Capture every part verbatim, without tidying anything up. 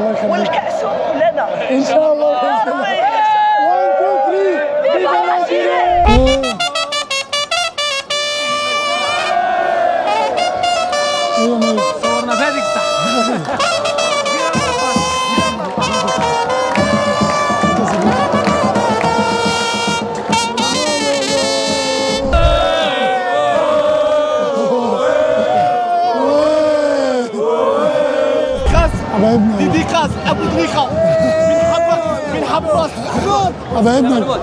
والكأس لنا ان شاء الله. واحد اثنين ثلاثة فيفا الجيري. صورنا فادك صح. حبايبنا ديديكاس ابو دريخه من حبه من حبه حبايبنا.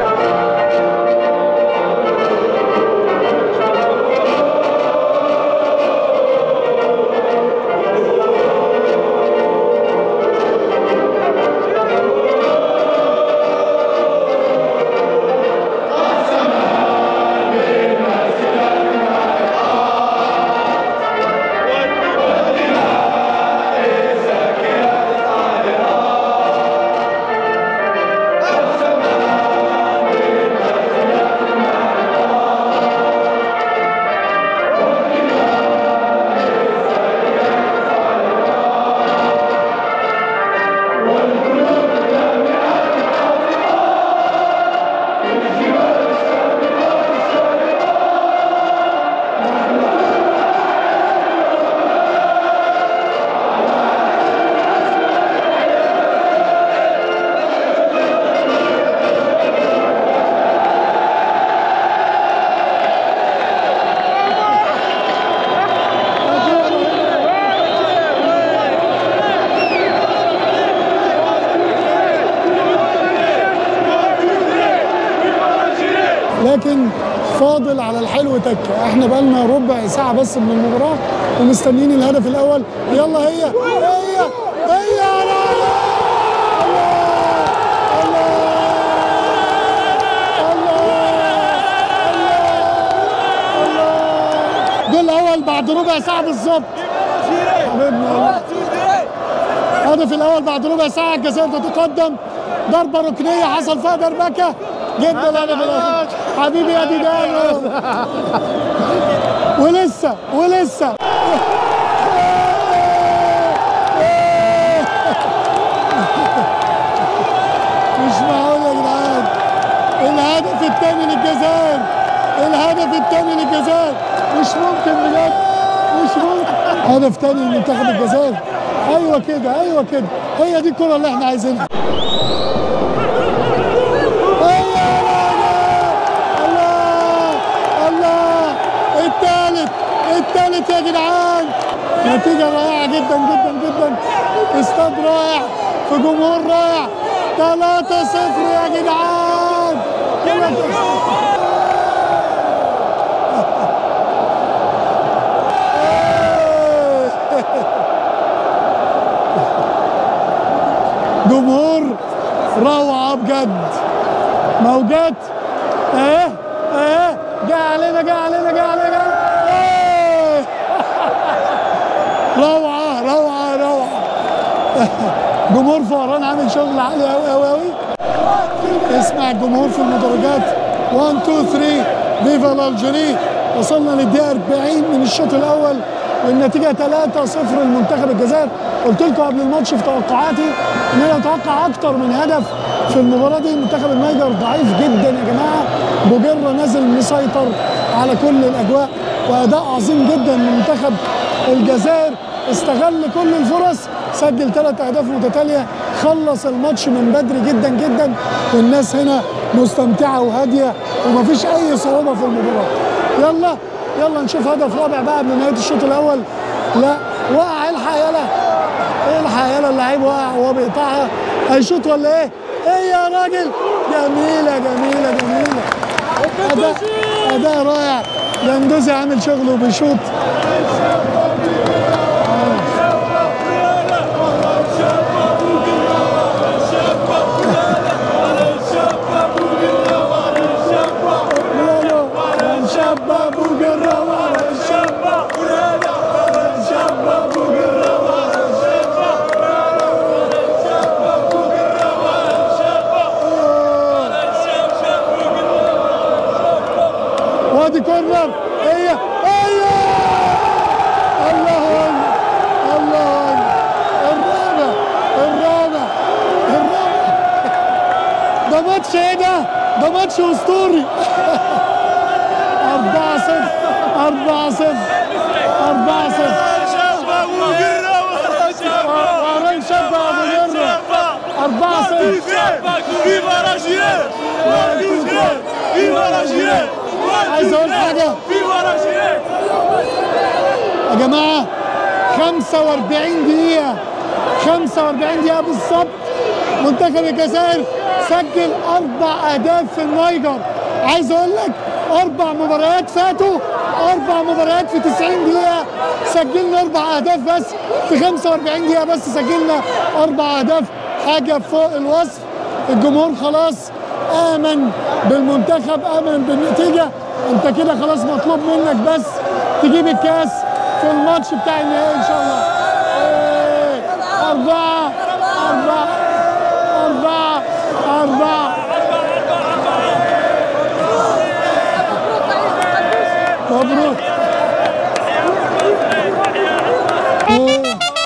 لكن فاضل على الحلو تكه. احنا بقالنا ربع ساعه بس من المباراه ومستنيين الهدف الاول. يلا هي هي هي الله الله الله. جول الاول بعد ربع ساعه بالظبط. حبيبنا الهدف الاول بعد ربع ساعه. الجزائر تتقدم ضربه ركنيه حصل فيها دربكه جدا. الهدف الاول حبيبي يا ديدانو. ولسه ولسه مش معقول يا جدعان. الهدف الثاني للجزائر. الهدف الثاني للجزائر مش ممكن بجد مش ممكن. هدف ثاني لمنتخب الجزائر. ايوه كده ايوه كده. هي دي الكره اللي احنا عايزينها. الثالث يا جدعان. نتيجة رائعة جدا جدا جدا. استاد رائع في جمهور رائع. ثلاثة صفر يا جدعان. جمهور روعة بجد. موجات ايه ايه جاء علينا جاء علينا جاء علينا. روعة روعة روعة. جمهور فهران عامل شغل عالي قوي قوي قوي. اسمع الجمهور في المدرجات. واحد اتنين ثلاثة فيفا الجيري. وصلنا للدقيقة أربعين من الشوط الأول والنتيجة ثلاثة صفر لمنتخب الجزائر. قلت لكم قبل الماتش في توقعاتي ان انا اتوقع اكتر من هدف في المباراة دي. منتخب النيجر ضعيف جدا يا جماعة. بوجرة نازل مسيطر على كل الأجواء وأداء عظيم جدا من منتخب الجزائر. استغل كل الفرص. سجل ثلاث اهداف متتاليه. خلص الماتش من بدري جدا جدا. والناس هنا مستمتعه وهاديه ومفيش اي صعوبه في المباراه. يلا يلا نشوف هدف رابع بقى قبل نهايه الشوط الاول. لا وقع. الحق يلا الحق يلا. اللعيب وقع وهو بيقطعها. هيشوط ولا ايه؟ ايه يا راجل. جميله جميله جميله. اداء اداء رائع. جندوزي عامل شغله وبيشوط. وادي كورنر. هي هي الله اكبر الله اكبر. الرابع ده ماتش اسطوري. أربعة صفر أربعة صفر أربعة صفر وراي شابة أبو جرة أربعة صفر. فيفا راجيل فيفا راجيل. عايز أقول حاجة فيفا راجيل يا جماعة، خمسة وأربعين دقيقة خمسة وأربعين دقيقة بالظبط منتخب الجزائر سجل أربع أهداف في النيجر. عايز أقول لك أربع مباريات فاتوا، أربع مباريات في تسعين دقيقة سجلنا أربع أهداف بس، في خمسة وأربعين دقيقة بس سجلنا أربع أهداف، حاجة فوق الوصف. الجمهور خلاص آمن بالمنتخب، آمن بالنتيجة. أنت كده خلاص مطلوب منك بس تجيب الكاس في الماتش بتاع النهائي إن شاء الله. إيه، أربعة أربعة أربعة أربعة مبروك. إيه.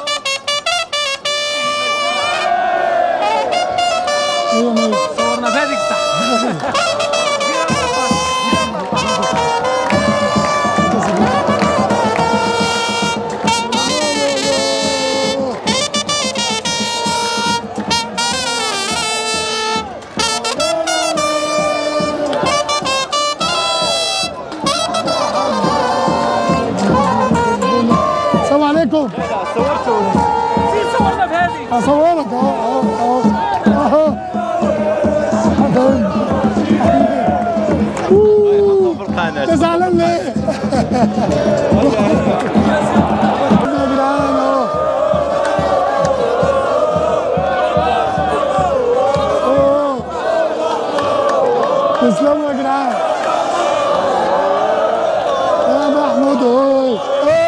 إيه مية. صورنا بهذيك الساعة. السلام عليكم. صورته في صورنا بهذيك. اصورك اهو اهو اهو اهو. انت زعلان ليه؟ يا جدعان اهو. أوه. تسلموا يا جدعان. يا محمود اهو.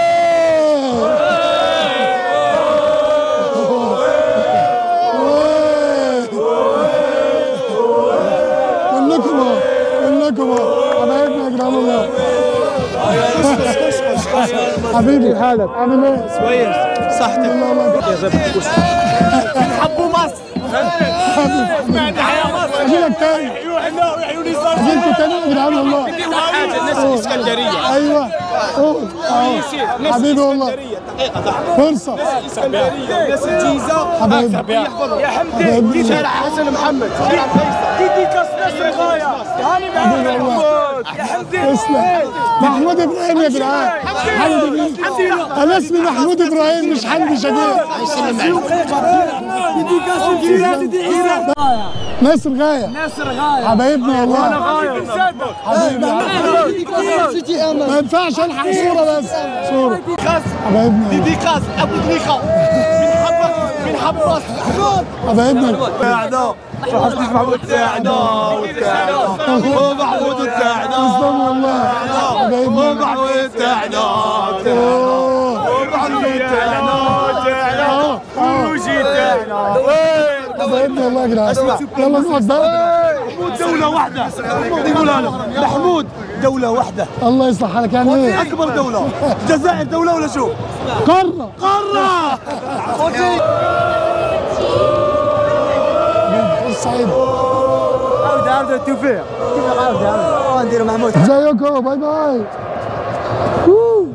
كلكم اهو كلكم اهو حبايبنا يا جدعان والله. حبيبي حالك عامل ايه؟ كويس صحتك. والله والله يا زلمه بنحبوا مصر. اسمعنا يا مصر. اجي لك تاني احنا وعيوني صار. اجي لكم تاني يا جدعان والله. حاجه الناس الاسكندريه. ايوه قول اهو حبيبي والله فرصه. الاسكندريه ناس الجيزه. حبايبي يا حمدي في شارع حسن محمد شارع فيصل. دي كاس نصر غايه. هاني حبيبي والله. يا حمدي. تسلم. محمود ابراهيم يا جدعان. حمدي انا اسمي محمود ابراهيم مش حمدي شديد. دي كاس الجيزه. دي عيسى. ناصر غايه نصر غايه. حبايبنا والله. غايه. حبيبي ما ينفعش الحق صوره بس صوره حبايبنا دي كاس ابو دريخه. بنحبك بنحب مصر. حبايبنا تاعنا حسني محمود تاعنا وتاعنا ومحمود تاعنا تسلم والله حبايبنا ومحمود تاعنا ومحمود تاعنا تاعنا وروجي تاعنا. حبايبنا والله يا جدعان. يلا نقعد بقى. محمود دولة واحدة. محمود يقولها له محمود دولة واحدة. الله يصلح حالك يعني ايه؟ أكبر دولة. الجزائر دولة ولا شو؟ قارة قارة. الصعيد. عودة عودة التوفيق. التوفيق عودة عودة. ندير محمود. ازيكم باي باي. أوه.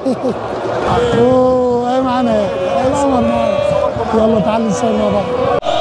اوه ايه معانا ايه؟ ايه القمر معانا. يلا تعالوا نصور مع بعض.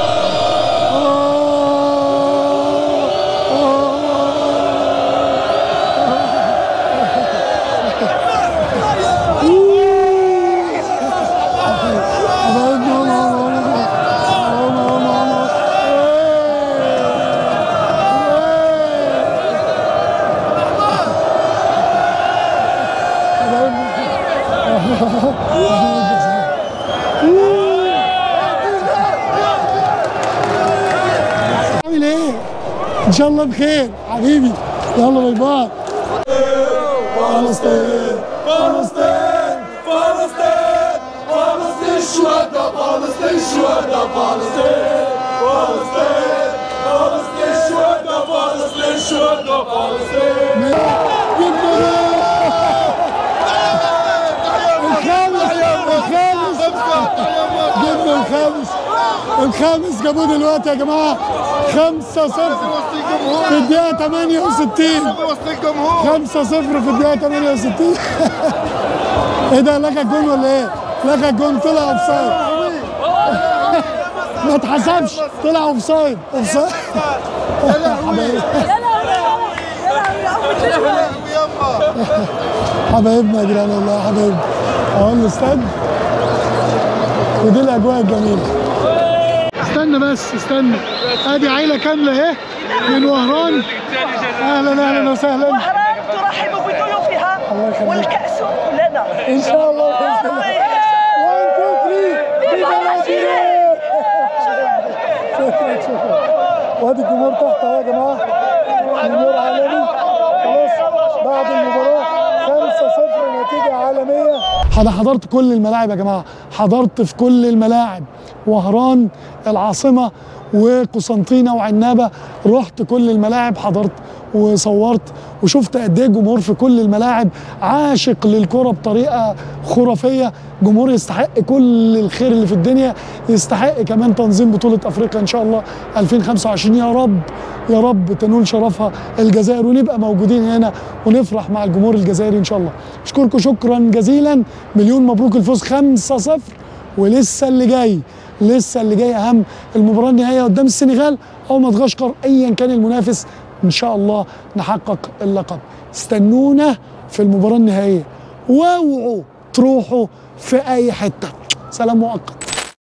عامل ايه؟ ان شاء الله بخير حبيبي. يلا باي باي. فلسطين فلسطين فلسطين فلسطين الشهداء فلسطين الشهداء فلسطين فلسطين فلسطين الشهداء فلسطين الشهداء فلسطين. الخامس الخامس جبنا الخامس الخامس جابوه دلوقتي يا جماعه، خمسة صفر في الدقيقه ثمانية وستين. خمسة صفر في الدقيقه ثمانية وستين. ايه ده، لغى الجون ولا ايه؟ لغى الجون، طلع اوف سايد. ما اتحسبش، طلع اوف سايد. اوف سايد. حبايبنا يا جيران والله حبايبنا. اهو الاستاد ودي الاجواء الجميله. استنى بس استنى، ادي عيله كامله اهي من وهران. اهلا اهلا وسهلا. وهران ترحب بضيوفها والكأس لنا ان شاء الله. واحد اثنين ثلاثة. شكرا شكرا. وادي الجمهور تحت اهو يا جماعه، جمهور عالمي. خلاص بعد المباراه خمسة صفر نتيجه عالميه. انا حضرت كل الملاعب يا جماعه، حضرت في كل الملاعب، وهران العاصمه وقسنطينه وعنابه، رحت كل الملاعب، حضرت وصورت وشفت قد ايه الجمهور في كل الملاعب عاشق للكره بطريقه خرافيه. جمهور يستحق كل الخير اللي في الدنيا، يستحق كمان تنظيم بطوله افريقيا ان شاء الله ألفين وخمسة وعشرين. يا رب يا رب تنول شرفها الجزائر ونبقى موجودين هنا ونفرح مع الجمهور الجزائري ان شاء الله. اشكركم شكرا جزيلا، مليون مبروك الفوز خمسة صفر، ولسه اللي جاي، لسه اللي جاي اهم. المباراه النهائيه قدام السنغال او مدغشقر، ايا كان المنافس ان شاء الله نحقق اللقب. استنونا في المباراه النهائيه، واوعوا تروحوا في اي حته. سلام مؤقت.